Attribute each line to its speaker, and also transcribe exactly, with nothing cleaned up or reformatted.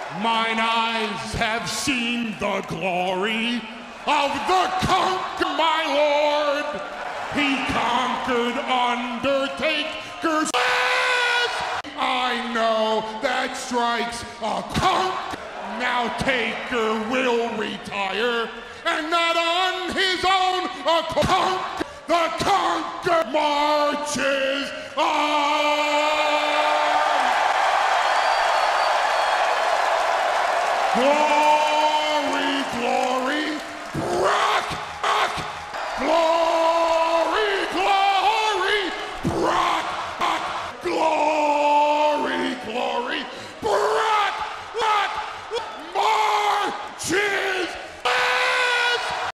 Speaker 1: Mine eyes have seen the glory of the conquer, my lord. He conquered Undertaker's ass. I know that strikes a conquer. Now Taker will retire, and not on his own accord. The conquer marches on.